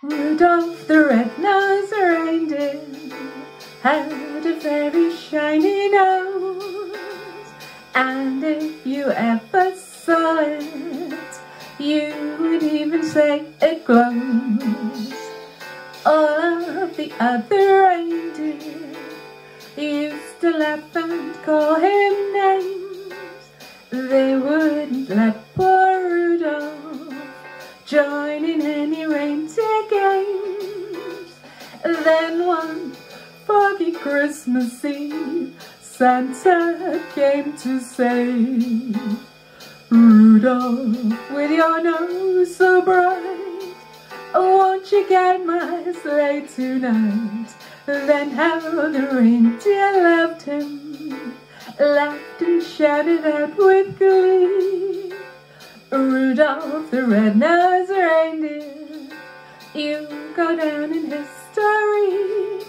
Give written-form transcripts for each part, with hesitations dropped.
Rudolph the red-nosed reindeer had a very shiny nose, and if you ever saw it, you would even say it glows. All of the other reindeer used to laugh and call him names. They wouldn't let poor Rudolph join in any reindeer games. Then one foggy Christmas Eve, Santa came to say, Rudolph, with your nose so bright, won't you guide my sleigh tonight? Then how the reindeer loved him, laughed and shouted out with glee. Rudolph the red-nosed reindeer, you go down in history.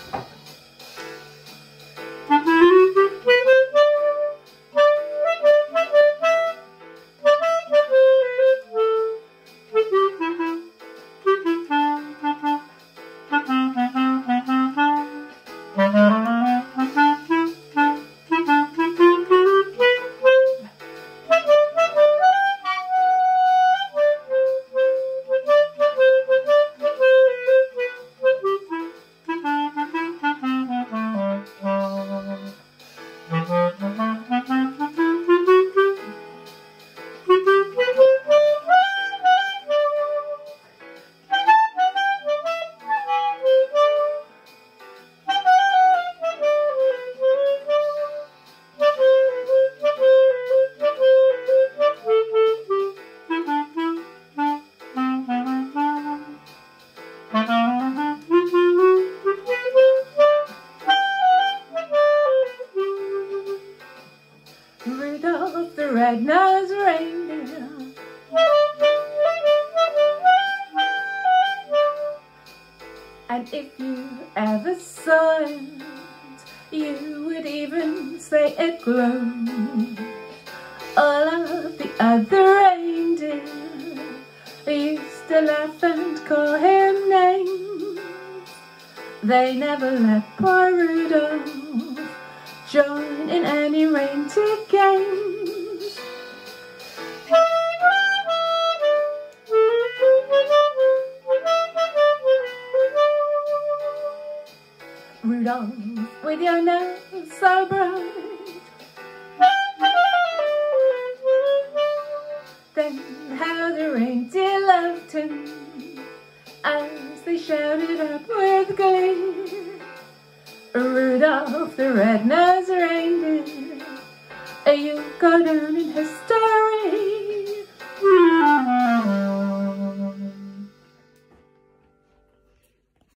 Rudolph the red-nosed reindeer, and if you ever saw it, you would even say it glowed. All of the other reindeer used to laugh and call him names. They never let poor Rudolph join in any reindeer games. Rudolph, with your nose so bright, then how the reindeer loved him as they shouted up with glee. Rudolph the red-nosed reindeer, you go down in history.